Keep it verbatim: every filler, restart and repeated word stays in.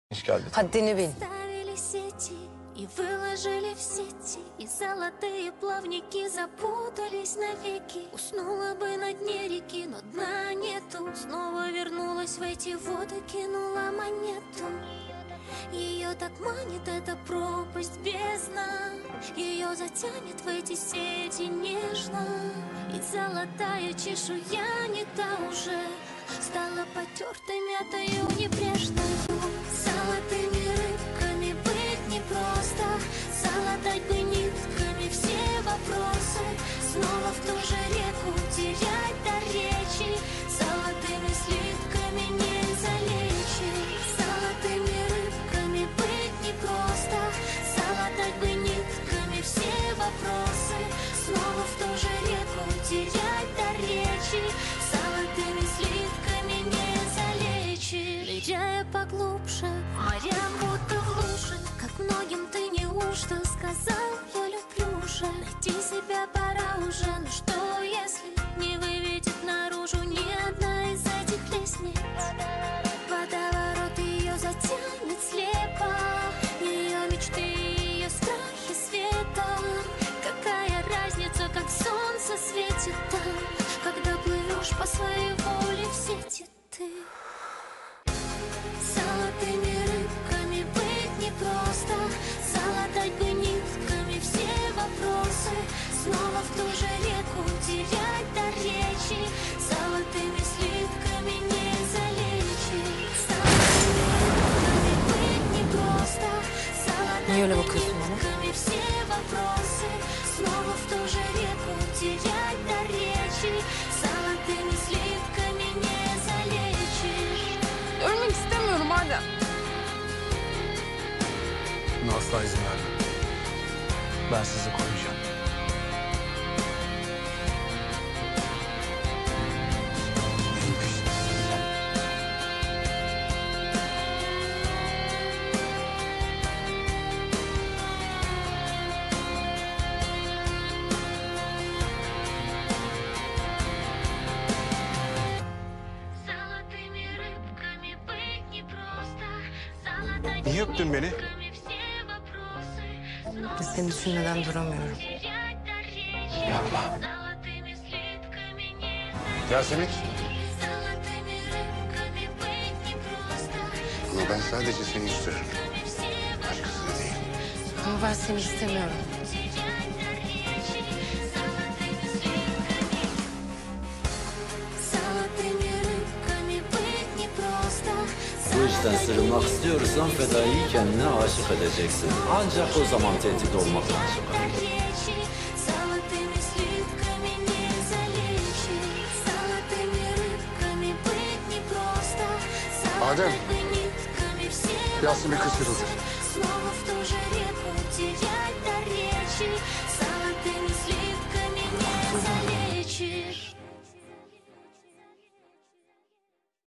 Hoş geldin. Haddini bil. И выложили в сети, и золотые плавники запутались навеки. Уснула бы на дне реки, но дна нету. Снова вернулась в эти воды, кинула монету. Ее так манит эта пропасть бездна. Ее затянет в эти сети нежно. И золотая чешуя не та уже, стала потертой мятою небрежною. Золотыми рыбками быть непросто, залатать бы нитками все вопросы. Снова в ту же реку терять до речи, золотыми слитками не залечить. Золотыми рыбками быть непросто, залатать бы нитками все вопросы. Снова в ту же реку терять до речи, золотыми слитками не залечить. Ныряя поглубже, морям будто в луже, как многим ты неужто сказал, я люблю уже. Найти себя пора уже, но что если не выведет наружу ни одна из этих лестниц? Водоворот ее затянет слепо, ее мечты, ее страхи светом. Какая разница, как солнце светит там, когда плывешь по своей воле в сети ты. Золотыми рыбками быть непросто, залатать бы нитками все вопросы. Снова в ту же реку терять до речи, золотыми слитками не залечить. Золотыми рыбками быть непросто, залатать бы нитками все вопросы. Снова в ту же реку терять до речи, золотыми слитками не залечить. Ölmek istemiyorum Adem. Buna asla izin vermem. Ben sizi koruyacağım. Neyin peşindesiniz lan? Золотыми рыбками быть непросто, залатать Niye öptün beni? нитками все вопросы. Снова Seni düşünmeden duramıyorum. терять до речи, Yapma. золотыми слитками не Yasemin. золотыми рыбками быть непросто, Ama ben sadece seni istiyorum. нитками все Başkasını değil. Ama ben seni istemiyorum. терять до речи, золотыми слитками. Золотыми рыбками быть непросто. Bu işten sıyrılmak istiyorsan fedaiyi kendine aşık edeceksin. Ancak o zaman tehdit olmaktan çıkar. Золотыми слитками не залечить. Золотыми рыбками быть непросто. Adem. Залатать бы нитками все Yasemin kaçırıldı. Снова в ту же реку терять.